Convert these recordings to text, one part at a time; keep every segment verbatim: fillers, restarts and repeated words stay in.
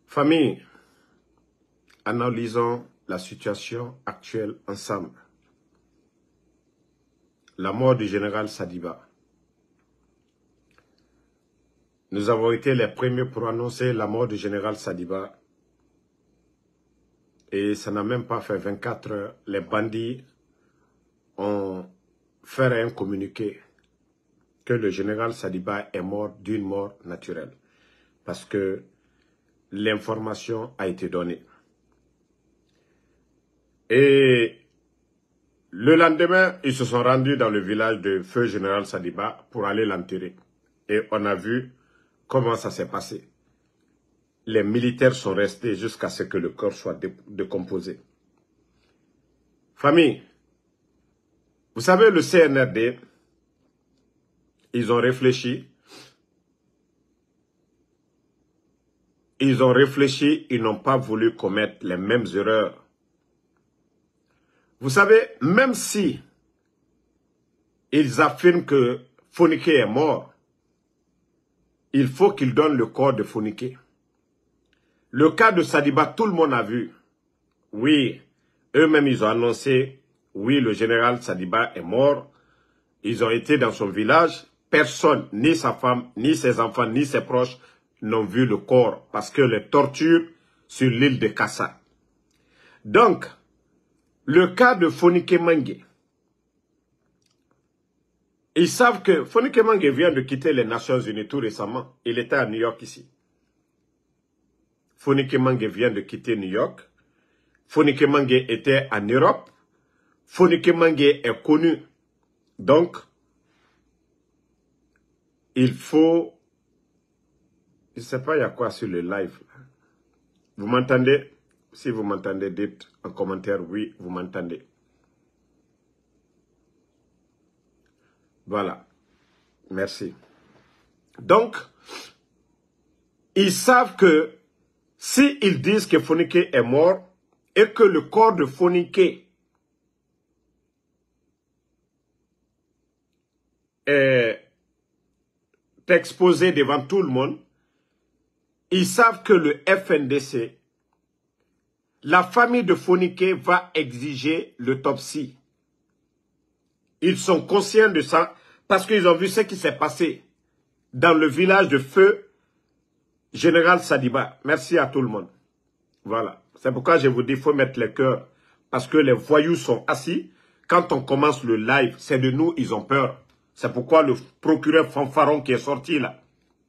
Famille, analysons la situation actuelle ensemble. La mort du général Sadiba. Nous avons été les premiers pour annoncer la mort du général Sadiba. Et ça n'a même pas fait vingt-quatre heures. Les bandits ont fait un communiqué que le général Sadiba est mort d'une mort naturelle. Parce que l'information a été donnée. Et le lendemain, ils se sont rendus dans le village de Feu Général Sadiba pour aller l'enterrer. Et on a vu comment ça s'est passé. Les militaires sont restés jusqu'à ce que le corps soit décomposé. Famille, vous savez, le C N R D, ils ont réfléchi. Ils ont réfléchi, ils n'ont pas voulu commettre les mêmes erreurs. Vous savez, même si ils affirment que Fonike est mort, il faut qu'ils donnent le corps de Fonike. Le cas de Sadiba, tout le monde a vu. Oui, eux-mêmes, ils ont annoncé, oui, le général Sadiba est mort. Ils ont été dans son village. Personne, ni sa femme, ni ses enfants, ni ses proches, n'ont vu le corps parce que les tortures sur l'île de Kassa. Donc, le cas de Fonike Mengue, ils savent que Fonike Mengue vient de quitter les Nations Unies tout récemment. Il était à New York ici. Fonike Mengue vient de quitter New York. Fonike Mengue était en Europe. Fonike Mengue est connu. Donc, il faut... Je ne sais pas, il y a quoi sur le live. Vous m'entendez? Si vous m'entendez, dites en commentaire, oui, vous m'entendez. Voilà. Merci. Donc, ils savent que s'ils disent que Fonike est mort et que le corps de Fonike est exposé devant tout le monde, ils savent que le F N D C, la famille de Fonike va exiger l'autopsie. Ils sont conscients de ça parce qu'ils ont vu ce qui s'est passé dans le village de Feu Général Sadiba. Merci à tout le monde. Voilà. C'est pourquoi je vous dis qu'il faut mettre les cœurs. Parce que les voyous sont assis. Quand on commence le live, c'est de nous, ils ont peur. C'est pourquoi le procureur Fanfaron qui est sorti là.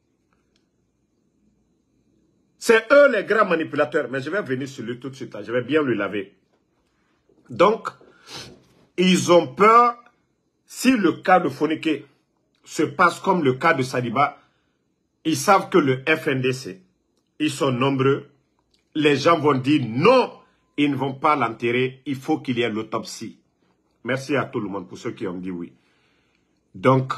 C'est eux les grands manipulateurs. Mais je vais venir sur lui tout de suite. Là. Je vais bien lui laver. Donc, ils ont peur. Si le cas de Fonike se passe comme le cas de Sadiba, ils savent que le F N D C, ils sont nombreux. Les gens vont dire non, ils ne vont pas l'enterrer. Il faut qu'il y ait l'autopsie. Merci à tout le monde pour ceux qui ont dit oui. Donc,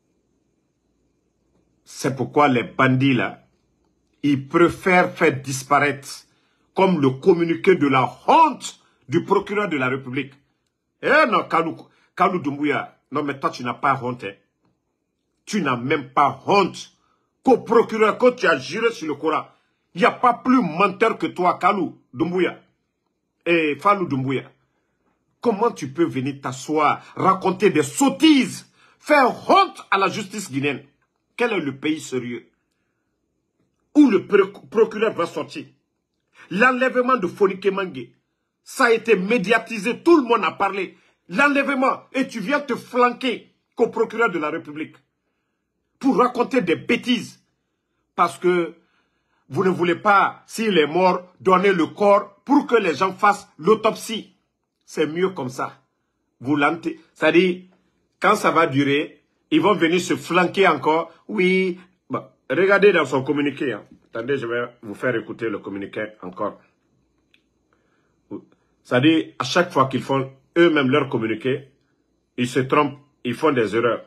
c'est pourquoi les bandits là, ils préfèrent faire disparaître comme le communiqué de la honte du procureur de la République. Eh non, Kalou, Kalou Doumbouya, non mais toi tu n'as pas honte. Hein. Tu n'as même pas honte qu'au procureur, quand tu as juré sur le Coran, il n'y a pas plus menteur que toi, Kalou Doumbouya. Et Falou Doumbouya. Comment tu peux venir t'asseoir, raconter des sottises, faire honte à la justice guinéenne? Quel est le pays sérieux où le procureur va sortir? L'enlèvement de Fonike Mengue, ça a été médiatisé, tout le monde a parlé. L'enlèvement, et tu viens te flanquer qu'au procureur de la République pour raconter des bêtises. Parce que vous ne voulez pas, s'il est mort, donner le corps pour que les gens fassent l'autopsie. C'est mieux comme ça. Vous l'entendez. C'est-à-dire, quand ça va durer, ils vont venir se flanquer encore. Oui, bon, regardez dans son communiqué. Hein. Attendez, je vais vous faire écouter le communiqué encore. C'est-à-dire, à chaque fois qu'ils font eux-mêmes leur communiqué, ils se trompent, ils font des erreurs.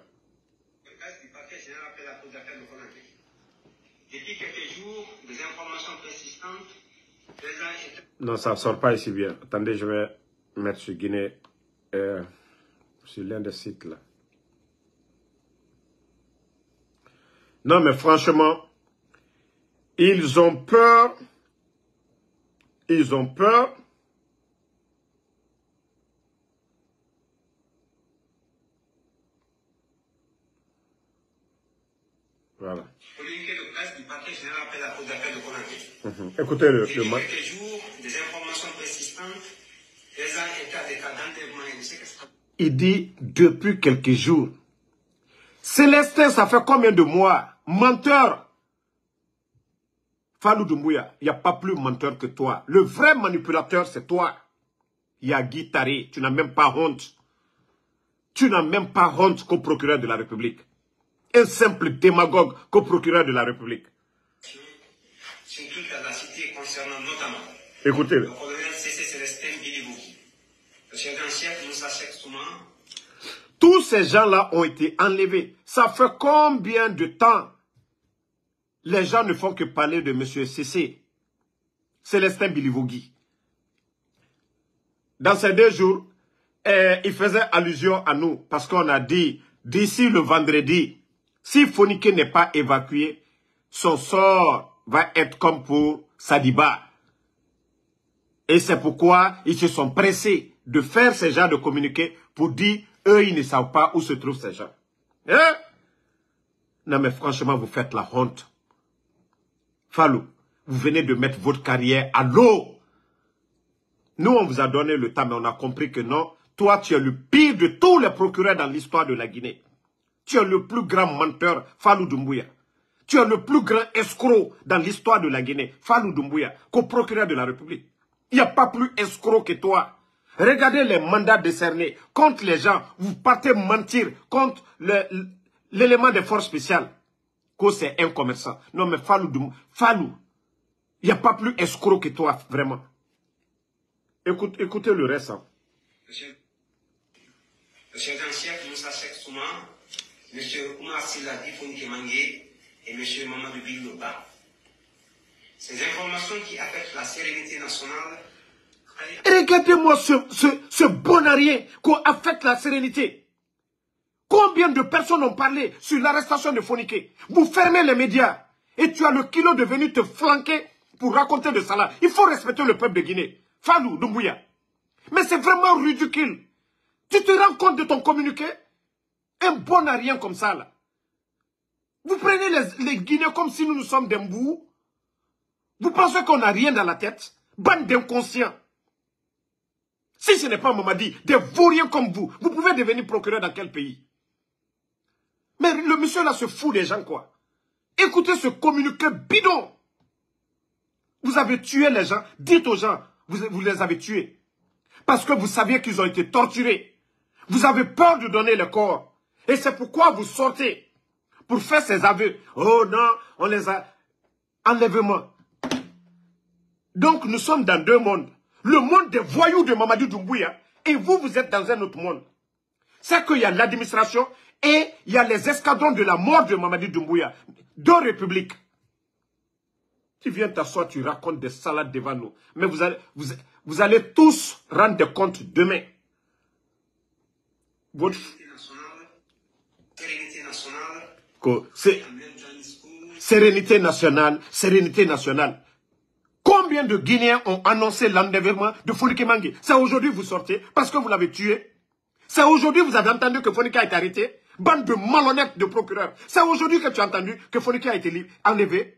Non, ça ne sort pas ici bien. Attendez, je vais mettre sur Guinée, euh, sur l'un des sites là. Non, mais franchement, ils ont peur Ils ont peur. Voilà. Communiqué de presse du parquet général après la cour d'appel de Conakry. Mmh. Écoutez le, Il le y a match. quelques jours, des informations persistantes, faisant état des cas d'enterrement et de séquestration. Il dit depuis quelques jours. Célestin, ça fait combien de mois? Menteur. Fallou Doumbouya, il n'y a pas plus menteur que toi. Le vrai manipulateur, c'est toi. Yagui Tari, tu n'as même pas honte. Tu n'as même pas honte qu'au procureur de la République. Un simple démagogue qu'au procureur de la République. Sur toute la cité concernant notamment Écoutez. Le colonel C C Célestin Bilibouki, le sergent-chef Moussa Cheikh Souma. Tous ces gens-là ont été enlevés. Ça fait combien de temps les gens ne font que parler de M. C C Célestin Bilibouki. Dans ces deux jours, eh, il faisait allusion à nous parce qu'on a dit, d'ici le vendredi, si Fonike n'est pas évacué, son sort va être comme pour Sadiba. Et c'est pourquoi ils se sont pressés de faire ce genre de communiqué pour dire, eux, ils ne savent pas où se trouvent ces gens. Hein? Non mais franchement, vous faites la honte. Fallou, vous venez de mettre votre carrière à l'eau. Nous, on vous a donné le temps, mais on a compris que non. Toi, tu es le pire de tous les procureurs dans l'histoire de la Guinée. Tu es le plus grand menteur, Fallou Doumbouya. Tu es le plus grand escroc dans l'histoire de la Guinée, Fallou Doumbouya, qu'au procureur de la République. Il n'y a pas plus escroc que toi. Regardez les mandats décernés contre les gens. Vous partez mentir contre l'élément des forces spéciales. Que c'est un commerçant. Non, mais Fallou Doumbouya, Fallou, il n'y a pas plus escroc que toi, vraiment. Écoute, écoutez le reste. Hein. Monsieur le sergent-chef Moussa Cheikh Souma, monsieur Oumar Silla Fonike Mangé et monsieur Mamadou Biloba. Ces informations qui affectent la sérénité nationale. Regardez-moi ce, ce, ce bonarien qui affecte la sérénité. Combien de personnes ont parlé sur l'arrestation de Fonike? Vous fermez les médias et tu as le kilo de venir te flanquer pour raconter de ça là. Il faut respecter le peuple de Guinée. Fallou Doumbouya. Mais c'est vraiment ridicule. Tu te rends compte de ton communiqué? Un bonarien comme ça là. Vous prenez les, les Guinéens comme si nous nous sommes des mbous. Vous pensez qu'on n'a rien dans la tête? Bande d'inconscients. Si ce n'est pas Mamadi, des vauriens comme vous, vous pouvez devenir procureur dans quel pays? Mais le monsieur là se fout des gens quoi. Écoutez ce communiqué bidon. Vous avez tué les gens. Dites aux gens, vous, vous les avez tués. Parce que vous saviez qu'ils ont été torturés. Vous avez peur de donner le corps. Et c'est pourquoi vous sortez pour faire ces aveux. Oh non, on les a... Enlèvement. Donc nous sommes dans deux mondes. Le monde des voyous de Mamadou Doumbouya et vous, vous êtes dans un autre monde. C'est qu'il y a l'administration et il y a les escadrons de la mort de Mamadou Doumbouya. Deux républiques. Tu viens t'asseoir, tu racontes des salades devant nous. Mais vous allez, vous, vous allez tous rendre des comptes demain. Votre... Sérénité nationale. C'est... Sérénité nationale, sérénité nationale. Combien de Guinéens ont annoncé l'enlèvement de Fonike Mangé? C'est aujourd'hui que vous sortez parce que vous l'avez tué. C'est aujourd'hui que vous avez entendu que Fonike a été arrêté. Bande de malhonnêtes de procureurs. C'est aujourd'hui que tu as entendu que Fonike a été enlevé.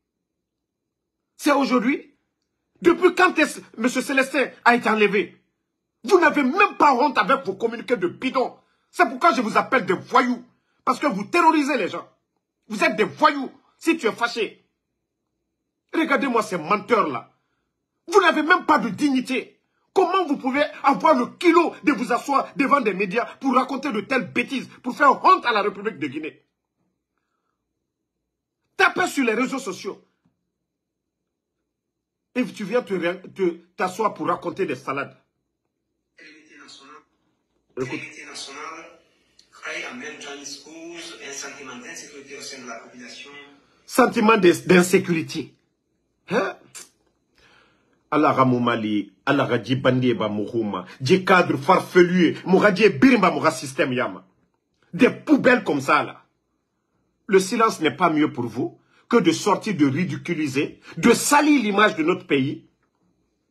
C'est aujourd'hui. Depuis quand est-ce que M. Célestin a été enlevé? Vous n'avez même pas honte avec vos communiqués de bidon. C'est pourquoi je vous appelle des voyous. Parce que vous terrorisez les gens. Vous êtes des voyous si tu es fâché. Regardez-moi ces menteurs-là. Vous n'avez même pas de dignité. Comment vous pouvez avoir le kilo de vous asseoir devant des médias pour raconter de telles bêtises, pour faire honte à la République de Guinée? Tapez sur les réseaux sociaux. Et tu viens t'asseoir pour raconter des salades. Sérénité nationale. Sérénité nationale crée en même temps une cause et un sentiment d'insécurité au sein de la population. Sentiment d'insécurité. Hein? Allah Ramoumali, Allah Radji Bandieba Mouhouma, des cadres farfelus, Mouradji Birimba Moura système Yama. Des poubelles comme ça là. Le silence n'est pas mieux pour vous que de sortir de ridiculiser, de salir l'image de notre pays.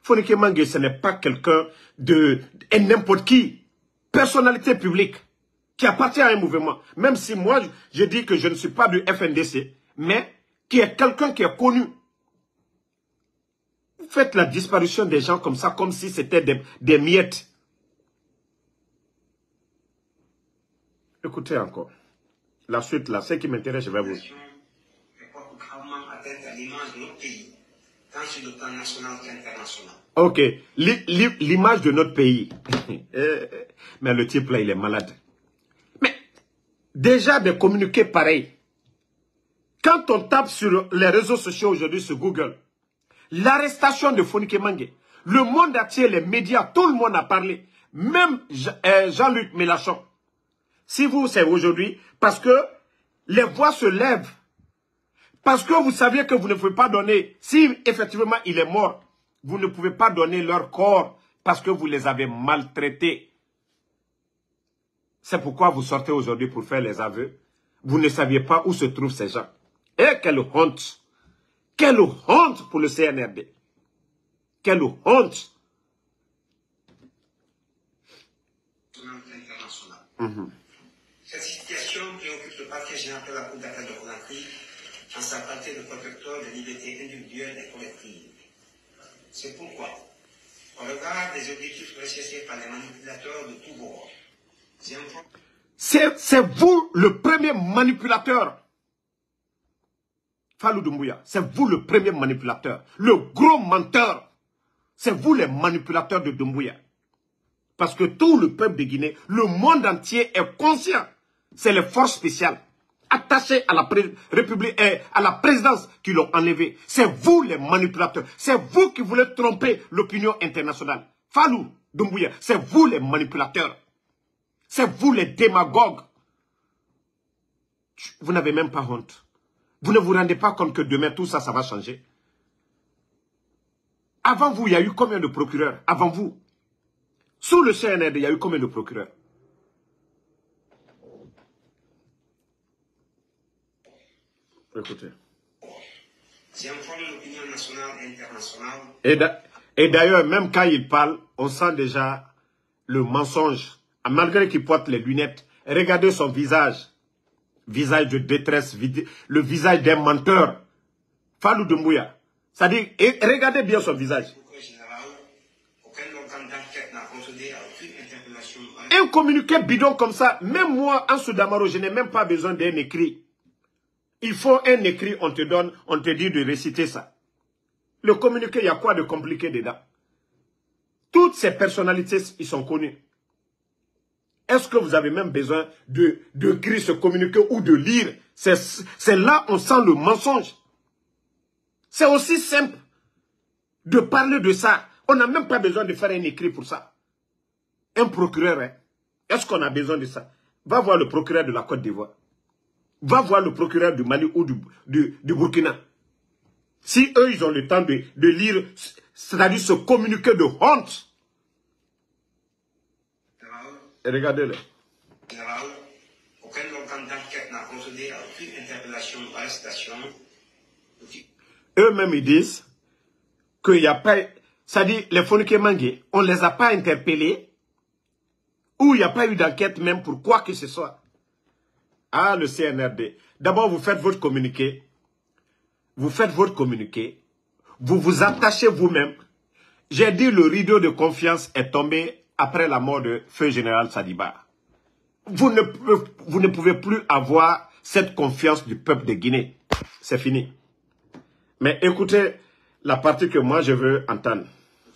Fonike Mangue, ce n'est pas quelqu'un de, de n'importe qui. Personnalité publique qui appartient à un mouvement. Même si moi, je dis que je ne suis pas du F N D C, mais qui est quelqu'un qui est connu. Vous faites la disparition des gens comme ça, comme si c'était des, des miettes. Écoutez encore. La suite, là, ce qui m'intéresse, je vais vous... Ok, l'image de notre pays. Mais le type là, il est malade. Mais déjà de communiquer pareil. Quand on tape sur les réseaux sociaux aujourd'hui, sur Google, l'arrestation de Fonike Mangue, le monde entier, les médias, tout le monde a parlé. Même Jean-Luc Mélenchon. Si vous, c'est aujourd'hui, parce que les voix se lèvent. Parce que vous saviez que vous ne pouvez pas donner, si effectivement il est mort, vous ne pouvez pas donner leur corps parce que vous les avez maltraités. C'est pourquoi vous sortez aujourd'hui pour faire les aveux. Vous ne saviez pas où se trouvent ces gens. Et quelle honte! Quelle honte pour le C N R D! Quelle honte! Mm-hmm. Cette situation préoccupe le parquet général de la Cour d'appel de Conakry en sa qualité de protecteur des libertés individuelles et collectives. C'est pourquoi, au regard des objectifs recherchés par les manipulateurs de tous bords, c'est vous le premier manipulateur. Fallou Doumbouya, c'est vous le premier manipulateur. Le gros menteur. C'est vous les manipulateurs de Doumbouya. Parce que tout le peuple de Guinée, le monde entier est conscient. C'est les forces spéciales attachées à la, République, eh, à la présidence qui l'ont enlevé. C'est vous les manipulateurs. C'est vous qui voulez tromper l'opinion internationale. Fallou Doumbouya, c'est vous les manipulateurs. C'est vous les démagogues. Vous n'avez même pas honte. Vous ne vous rendez pas compte que demain tout ça, ça va changer. Avant vous, il y a eu combien de procureurs? Avant vous. Sous le C N R D, il y a eu combien de procureurs? Écoutez. J'informe l'opinion nationale et internationale. Et d'ailleurs, même quand il parle, on sent déjà le mensonge. Malgré qu'il porte les lunettes, regardez son visage. Visage de détresse, le visage d'un menteur. Fallou Doumbouya. C'est-à-dire, regardez bien son visage. Un communiqué bidon comme ça, même moi, en Soudamaro, je n'ai même pas besoin d'un écrit. Il faut un écrit, on te donne, on te dit de réciter ça. Le communiqué, il y a quoi de compliqué dedans? Toutes ces personnalités, ils sont connus. Est-ce que vous avez même besoin de, de écrire ce communiqué ou de lire? C'est là on sent le mensonge. C'est aussi simple de parler de ça. On n'a même pas besoin de faire un écrit pour ça. Un procureur, hein? Est-ce qu'on a besoin de ça? Va voir le procureur de la Côte d'Ivoire. Va voir le procureur du Mali ou du, du, du Burkina. Si eux, ils ont le temps de, de lire, c'est-à-dire ce communiqué de honte. Regardez-le. Aucun organe d'enquête n'a procédé à aucune interpellation ou arrestation. Eux-mêmes, ils disent qu'il n'y a pas... C'est-à-dire, les Fonike Mangue, on ne les a pas interpellés ou il n'y a pas eu d'enquête même pour quoi que ce soit. Ah, le C N R D. D'abord, vous faites votre communiqué. Vous faites votre communiqué. Vous vous attachez vous-même. J'ai dit le rideau de confiance est tombé après la mort de Feu Général Sadiba. Vous ne, vous ne pouvez plus avoir cette confiance du peuple de Guinée. C'est fini. Mais écoutez la partie que moi je veux entendre.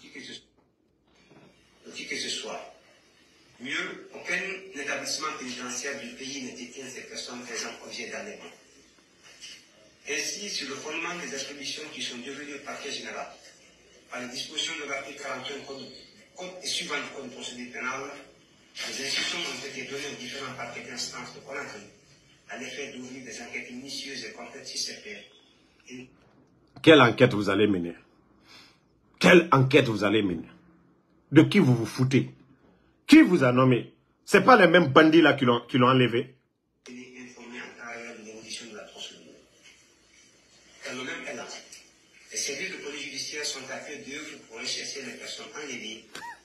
Qui que ce soit. Mieux, aucun établissement pénitentiaire du pays ne détient ces personnes faisant objet d'enlèvement. Ainsi, sur le fondement des attributions qui sont devenues au parquet général, par les dispositions de l'article quarante-et un code, code et suivant du code de procédure pénale, les instructions ont été données aux différents parquets d'instance de Conakry à l'effet d'ouvrir des enquêtes minutieuses et complètes sur ces faits. Et... Quelle enquête vous allez mener? Quelle enquête vous allez mener? De qui vous vous foutez? Qui vous a nommé? Ce n'est pas les mêmes bandits là qui l'ont qui l'ont enlevé. Il est informé en carrière de l'évolution de la procédure. Car le même élan est services de police judiciaire sont à pied d'œuvre pour rechercher les personnes enlevées.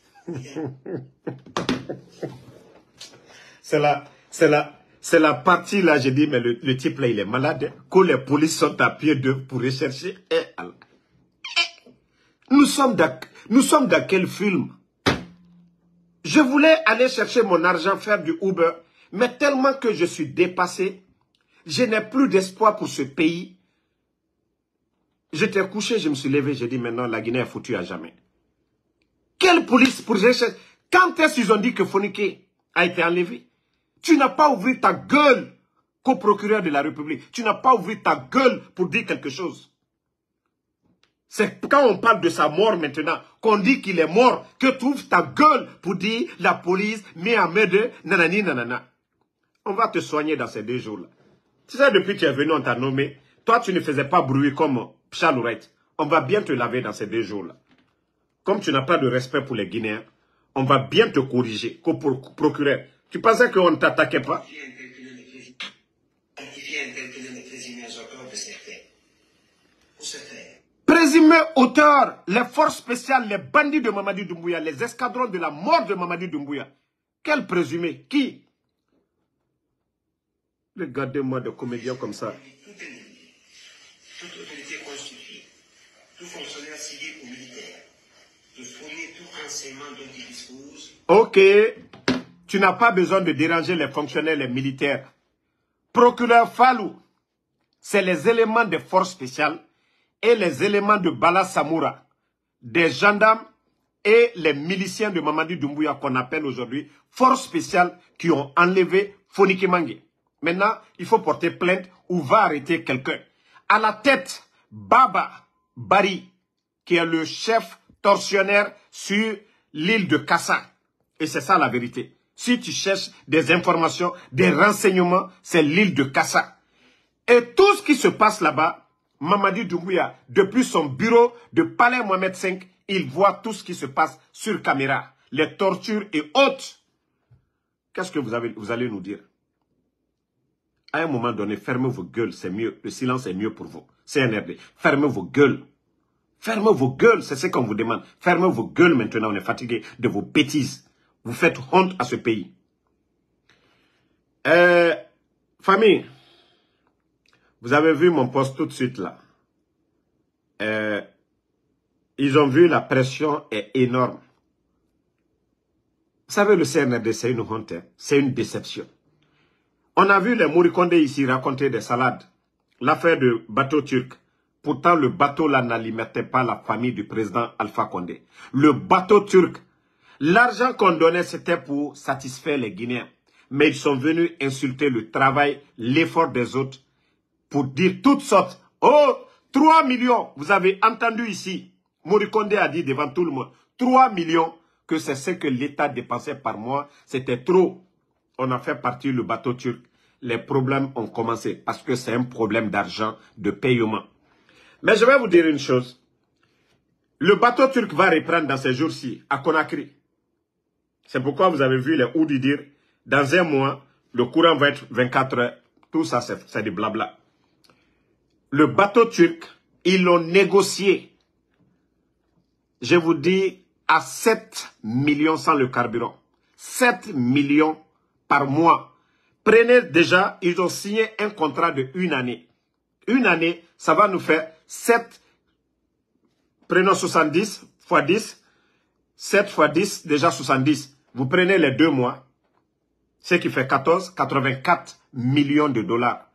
C'est la, c'est la, c'est la partie là, j'ai dit, mais le, le type là, il est malade. Que les polices sont à pied d'œuvre pour rechercher. Eh, eh, nous sommes dans, nous sommes dans quel film? Je voulais aller chercher mon argent, faire du Uber, mais tellement que je suis dépassé, je n'ai plus d'espoir pour ce pays. J'étais couché, je me suis levé, j'ai dit maintenant la Guinée est foutue à jamais. Quelle police pour rechercher? Quand est-ce qu'ils ont dit que Fonike a été enlevé? Tu n'as pas ouvert ta gueule qu'au procureur de la République. Tu n'as pas ouvert ta gueule pour dire quelque chose. C'est quand on parle de sa mort maintenant, qu'on dit qu'il est mort, que tu ouvres ta gueule pour dire la police met en main de nanani nanana. On va te soigner dans ces deux jours-là. Tu sais, depuis que tu es venu, on t'a nommé. Toi, tu ne faisais pas bruit comme Chalourette. On va bien te laver dans ces deux jours-là. Comme tu n'as pas de respect pour les Guinéens, on va bien te corriger, qu'au procureur. Tu pensais qu'on ne t'attaquait pas? Présumé auteur, les forces spéciales, les bandits de Mamadi Doumbouya, les escadrons de la mort de Mamadi Doumbouya. Quel présumé? Qui? Regardez-moi des comédiens comme ça. Toute autorité constituée, tout fonctionnaire civil ou militaire, de fournir tout renseignement dont il dispose. Ok, tu n'as pas besoin de déranger les fonctionnaires, les militaires. Procureur Fallou, c'est les éléments des forces spéciales et les éléments de Bala Samoura, des gendarmes et les miliciens de Mamadi Doumbouya qu'on appelle aujourd'hui forces spéciales qui ont enlevé Fonike Mangue. Maintenant, il faut porter plainte ou va arrêter quelqu'un. À la tête, Baba Bari, qui est le chef tortionnaire sur l'île de Kassa. Et c'est ça la vérité. Si tu cherches des informations, des renseignements, c'est l'île de Kassa. Et tout ce qui se passe là-bas, Mamadi Doumbouya, depuis son bureau de Palais Mohamed cinq, il voit tout ce qui se passe sur caméra. Les tortures et autres. Qu'est-ce que vous, avez, vous allez nous dire? À un moment donné, fermez vos gueules, c'est mieux. Le silence est mieux pour vous. C N R D, fermez vos gueules. Fermez vos gueules, c'est ce qu'on vous demande. Fermez vos gueules maintenant, on est fatigué de vos bêtises. Vous faites honte à ce pays. Euh, famille, vous avez vu mon post tout de suite là. Euh, ils ont vu la pression est énorme. Vous savez, le C N R D, c'est une honte, hein? C'est une déception. On a vu les Morikonde ici raconter des salades. L'affaire de bateau turc. Pourtant, le bateau là n'alimentait pas la famille du président Alpha Condé. Le bateau turc, l'argent qu'on donnait, c'était pour satisfaire les Guinéens. Mais ils sont venus insulter le travail, l'effort des autres, pour dire toutes sortes. Oh, trois millions, vous avez entendu ici. Morikonde a dit devant tout le monde, trois millions, que c'est ce que l'État dépensait par mois. C'était trop. On a fait partir le bateau turc. Les problèmes ont commencé parce que c'est un problème d'argent, de paiement. Mais je vais vous dire une chose. Le bateau turc va reprendre dans ces jours-ci à Conakry. C'est pourquoi vous avez vu les Oudi dire, dans un mois, le courant va être vingt-quatre heures. Tout ça, c'est du blabla. Le bateau turc, ils l'ont négocié. Je vous dis, à sept millions sans le carburant. sept millions par mois. Prenez déjà, ils ont signé un contrat de une année. Une année, ça va nous faire sept, prenons soixante-dix fois dix, sept fois dix, déjà soixante-dix. Vous prenez les deux mois, ce qui fait quatorze, quatre-vingt-quatre millions de dollars.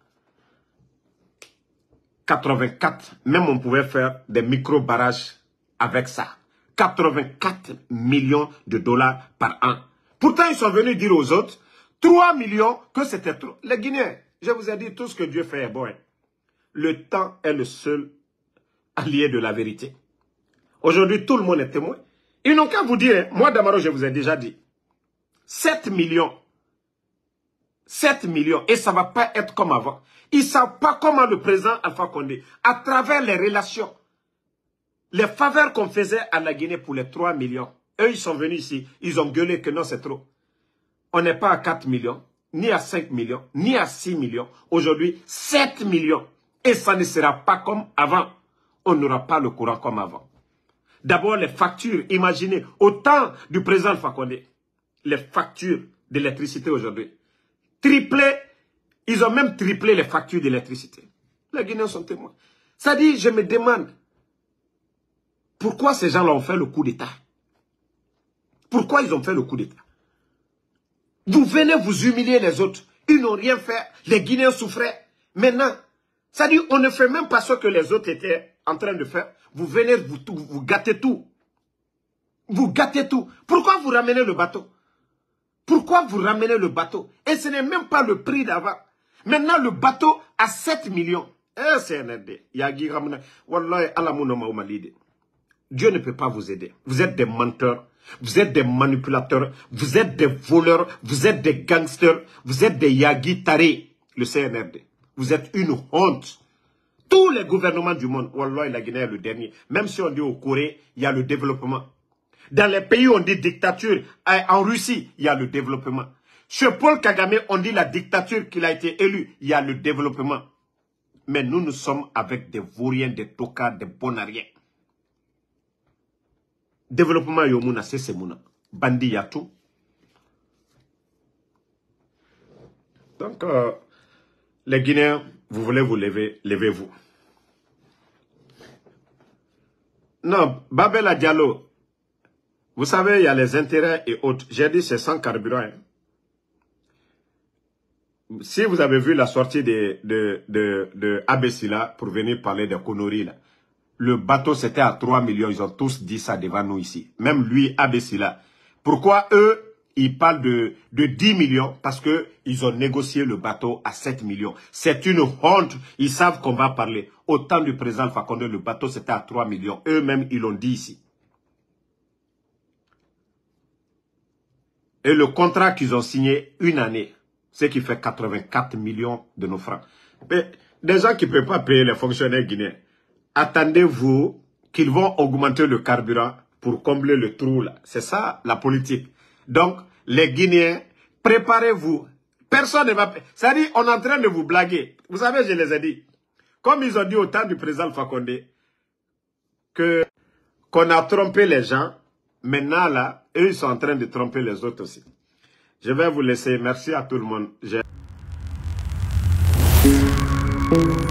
quatre-vingt-quatre, même on pouvait faire des micro-barrages avec ça. quatre-vingt-quatre millions de dollars par an. Pourtant, ils sont venus dire aux autres, trois millions, que c'était trop. Les Guinéens, je vous ai dit, tout ce que Dieu fait est bon. Le temps est le seul allié de la vérité. Aujourd'hui, tout le monde est témoin. Ils n'ont qu'à vous dire, moi Damaro, je vous ai déjà dit, sept millions. sept millions. Et ça ne va pas être comme avant. Ils ne savent pas comment le président Alpha Condé, à travers les relations, les faveurs qu'on faisait à la Guinée pour les trois millions, eux, ils sont venus ici, ils ont gueulé que non, c'est trop. On n'est pas à quatre millions, ni à cinq millions, ni à six millions. Aujourd'hui, sept millions. Et ça ne sera pas comme avant. on n'aura pas le courant comme avant. D'abord, les factures, imaginez, au temps du président Alpha Condé, les factures d'électricité aujourd'hui, triplé, ils ont même triplé les factures d'électricité. Les Guinéens sont témoins. Ça dit, je me demande, pourquoi ces gens-là ont fait le coup d'État? Pourquoi ils ont fait le coup d'État? Vous venez vous humilier les autres. Ils n'ont rien fait. Les Guinéens souffraient. Maintenant, ça dit, on ne fait même pas ce que les autres étaient en train de faire. Vous venez, vous, vous gâtez tout. Vous gâtez tout. Pourquoi vous ramenez le bateau? Pourquoi vous ramenez le bateau? Et ce n'est même pas le prix d'avant. Maintenant, le bateau à sept millions. Eh, c'est un aide. Dieu ne peut pas vous aider. Vous êtes des menteurs. Vous êtes des manipulateurs. Vous êtes des voleurs. Vous êtes des gangsters. Vous êtes des Yagi tarés. Le C N R D. Vous êtes une honte. Tous les gouvernements du monde, Wallah, la Guinée est le dernier. Même si on dit au Corée, il y a le développement. Dans les pays où on dit dictature, en Russie, il y a le développement. Chez Paul Kagame, on dit la dictature qu'il a été élu, il y a le développement. Mais nous, nous sommes avec des vauriens, des tocards, des bonariens. Développement, yomuna, c'est ce mouna. Bandi yatou. Donc, euh, les Guinéens, vous voulez vous lever, levez-vous. Non, Babel Diallo, vous savez, il y a les intérêts et autres. J'ai dit, c'est sans carburant. Hein. Si vous avez vu la sortie de, de, de, de Abessila pour venir parler des conneries, là, le bateau, c'était à trois millions. Ils ont tous dit ça devant nous ici. Même lui, Abessila. Pourquoi eux, ils parlent de, de dix millions? Parce que ils ont négocié le bateau à sept millions. C'est une honte. Ils savent qu'on va parler. Au temps du président Alpha Condé, le bateau, c'était à trois millions. Eux-mêmes, ils l'ont dit ici. Et le contrat qu'ils ont signé une année, ce qui fait quatre-vingt-quatre millions de nos francs. Mais des gens qui ne peuvent pas payer les fonctionnaires guinéens, attendez-vous qu'ils vont augmenter le carburant pour combler le trou là. C'est ça la politique. Donc, les Guinéens, préparez-vous. Personne ne va... C'est-à-dire, on est en train de vous blaguer. Vous savez, je les ai dit. Comme ils ont dit au temps du président Alpha Condé, que qu'on a trompé les gens, maintenant là, eux, ils sont en train de tromper les autres aussi. Je vais vous laisser. Merci à tout le monde. Je...